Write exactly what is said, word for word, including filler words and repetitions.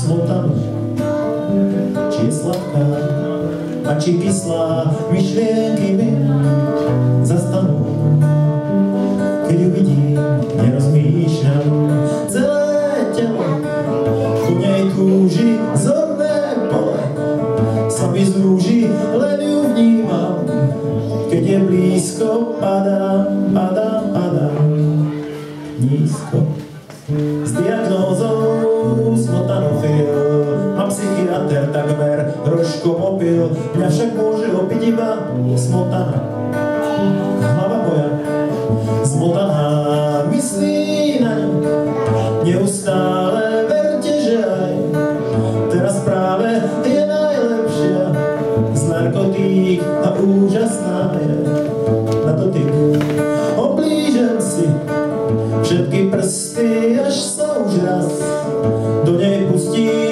smotanu, či je sladká a či kyslá, myšlienky mi zastanú. Keď ju vidím, nerozmýšľam, celé telo po nej túži, zorné pole sa mi zúži, len ju vnímam. Keď je blízko, padá, padá, padá nízko. S diagnózou smotanofil ma psychiatr takmer rožkom opil. Mňa však môže opiť iba smotana. Hlava moja zmotaná myslí na ňu neustále, verte, že aj teraz práve je najlepšia z narkotík a úžasná je na dotyk. Oblížem si všetky prsty, až sa už raz do nej pustí